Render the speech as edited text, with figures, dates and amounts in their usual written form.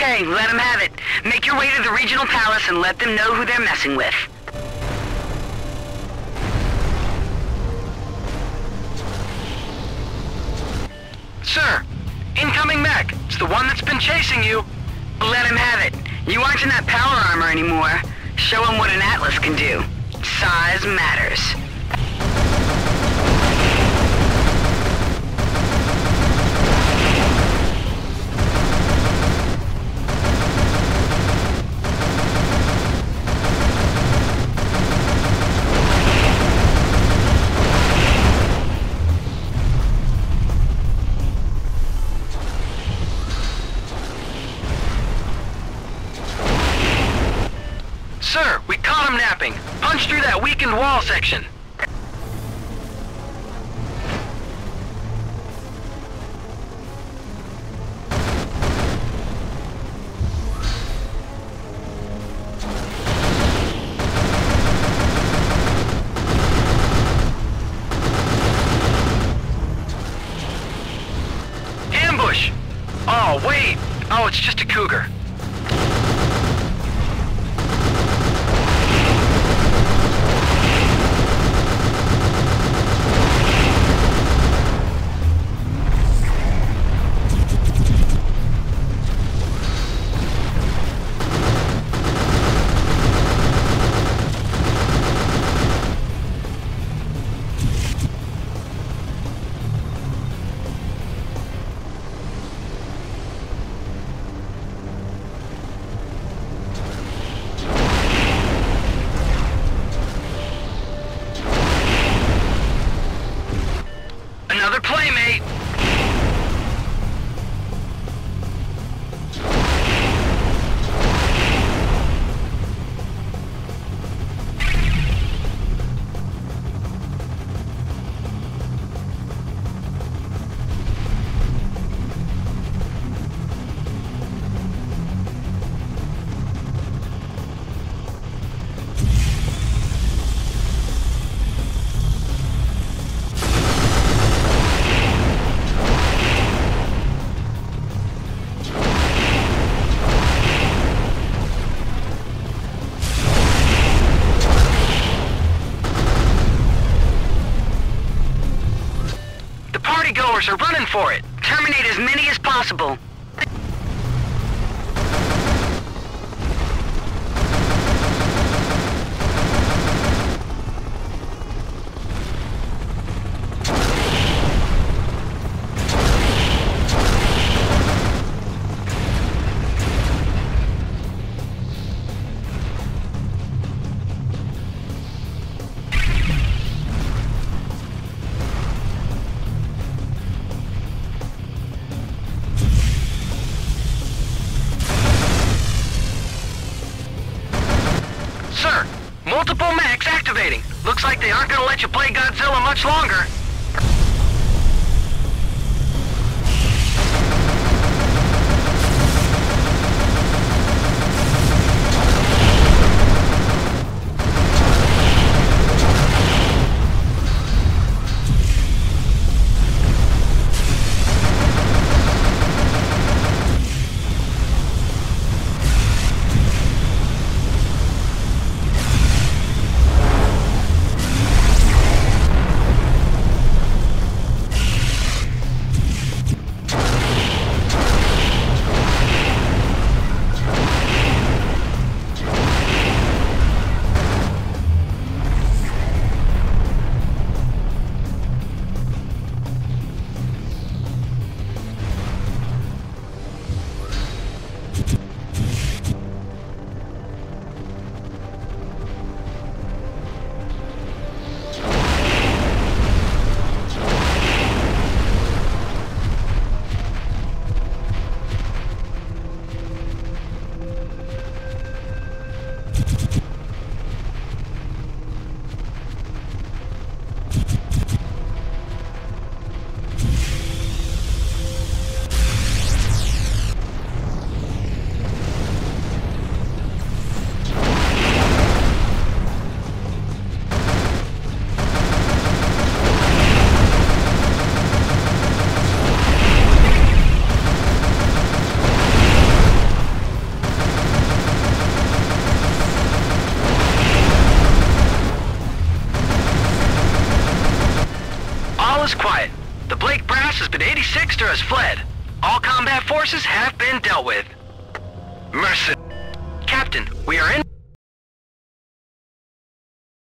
Okay, let them have it. Make your way to the regional palace and let them know who they're messing with. Sir, incoming mech. It's the one that's been chasing you. Let him have it. You aren't in that power armor anymore. Show him what an Atlas can do. Size matters. Sir, we caught him napping. Punch through that weakened wall section. Ambush! Oh, wait. Oh, it's just a cougar. Another playmate! Partygoers are running for it. Terminate as many as possible. Sir, multiple mechs activating. Looks like they aren't gonna let you play Godzilla much longer. Dexter has fled. All combat forces have been dealt with. Mercy. Captain, we are in...